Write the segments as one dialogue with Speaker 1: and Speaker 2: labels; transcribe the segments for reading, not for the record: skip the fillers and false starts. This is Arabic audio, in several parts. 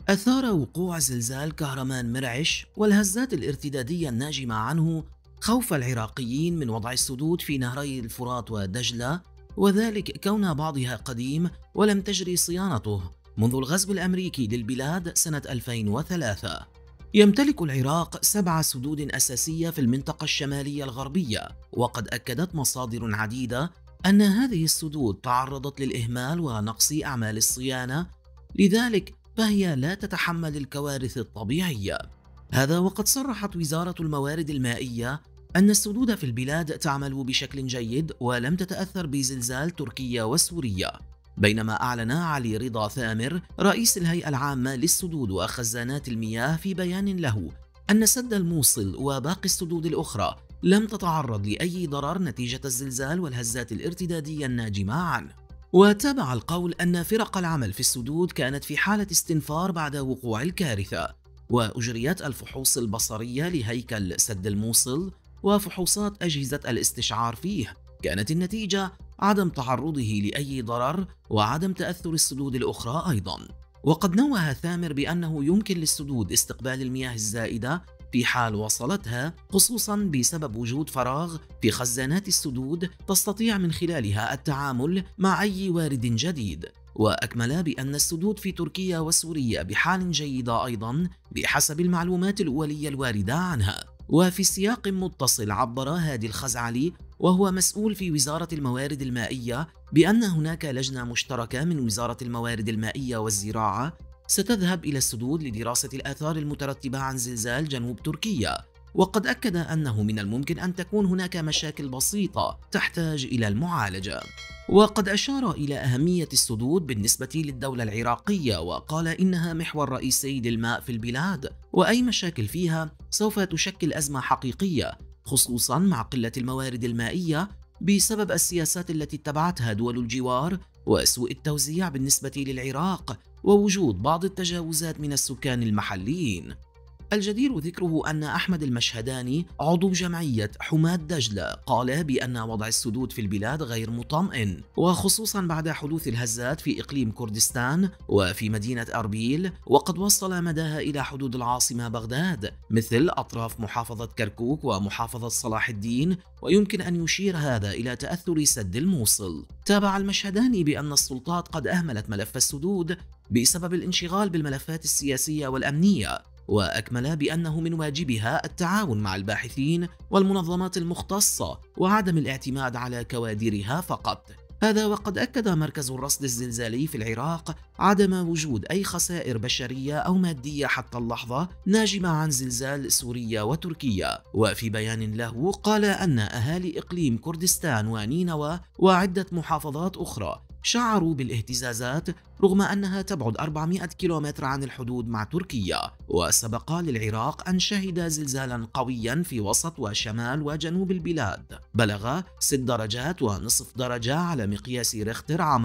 Speaker 1: أثار وقوع زلزال كهرمان مرعش والهزات الارتدادية الناجمة عنه خوف العراقيين من وضع السدود في نهري الفرات ودجلة، وذلك كون بعضها قديم ولم تجري صيانته منذ الغزو الأمريكي للبلاد سنة 2003. يمتلك العراق 7 سدود أساسية في المنطقة الشمالية الغربية، وقد أكدت مصادر عديدة أن هذه السدود تعرضت للإهمال ونقص أعمال الصيانة، لذلك فهي لا تتحمل الكوارث الطبيعية. هذا وقد صرحت وزارة الموارد المائية أن السدود في البلاد تعمل بشكل جيد ولم تتأثر بزلزال تركيا وسوريا، بينما أعلن علي رضا ثامر رئيس الهيئة العامة للسدود وخزانات المياه في بيان له أن سد الموصل وباقي السدود الأخرى لم تتعرض لأي ضرر نتيجة الزلزال والهزات الارتدادية الناجمة عنه. وتابع القول أن فرق العمل في السدود كانت في حالة استنفار بعد وقوع الكارثة، وأجريت الفحوص البصرية لهيكل سد الموصل وفحوصات أجهزة الاستشعار فيه، كانت النتيجة عدم تعرضه لأي ضرر وعدم تأثر السدود الأخرى أيضا. وقد نوه ثامر بأنه يمكن للسدود استقبال المياه الزائدة في حال وصلتها، خصوصا بسبب وجود فراغ في خزانات السدود تستطيع من خلالها التعامل مع أي وارد جديد. وأكمل بأن السدود في تركيا وسوريا بحال جيدة أيضا بحسب المعلومات الأولية الواردة عنها. وفي سياق متصل عبر هادي الخزعلي وهو مسؤول في وزارة الموارد المائية بأن هناك لجنة مشتركة من وزارة الموارد المائية والزراعة ستذهب إلى السدود لدراسة الآثار المترتبة عن زلزال جنوب تركيا، وقد أكد أنه من الممكن أن تكون هناك مشاكل بسيطة تحتاج إلى المعالجة. وقد أشار إلى أهمية السدود بالنسبة للدولة العراقية، وقال إنها محور رئيسي للماء في البلاد، وأي مشاكل فيها سوف تشكل أزمة حقيقية، خصوصا مع قلة الموارد المائية بسبب السياسات التي اتبعتها دول الجوار وسوء التوزيع بالنسبة للعراق ووجود بعض التجاوزات من السكان المحليين. الجدير ذكره أن أحمد المشهداني عضو جمعية حماة دجلة قال بأن وضع السدود في البلاد غير مطمئن، وخصوصا بعد حدوث الهزات في إقليم كردستان وفي مدينة أربيل، وقد وصل مداها إلى حدود العاصمة بغداد مثل أطراف محافظة كركوك ومحافظة صلاح الدين، ويمكن أن يشير هذا إلى تأثر سد الموصل. تابع المشهداني بأن السلطات قد أهملت ملف السدود بسبب الانشغال بالملفات السياسية والأمنية، وأكمل بأنه من واجبها التعاون مع الباحثين والمنظمات المختصة وعدم الاعتماد على كوادرها فقط. هذا وقد أكد مركز الرصد الزلزالي في العراق عدم وجود أي خسائر بشرية أو مادية حتى اللحظة ناجمة عن زلزال سوريا وتركيا. وفي بيان له قال أن أهالي إقليم كردستان ونينوى وعدة محافظات أخرى شعروا بالاهتزازات رغم أنها تبعد 400 كيلومتر عن الحدود مع تركيا. وسبق للعراق أن شهد زلزالا قويا في وسط وشمال وجنوب البلاد بلغ 6 درجات ونصف درجة على مقياس ريختر عام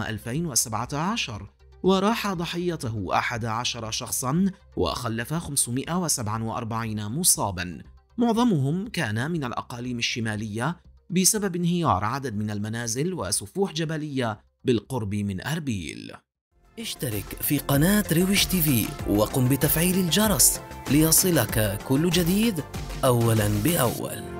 Speaker 1: 2017، وراح ضحيته 11 شخصا وخلف 547 مصابا، معظمهم كان من الأقاليم الشمالية بسبب انهيار عدد من المنازل وسفوح جبلية بالقرب من أربيل. اشترك في قناة رويش تيفي وقم بتفعيل الجرس ليصلك كل جديد أولا بأول.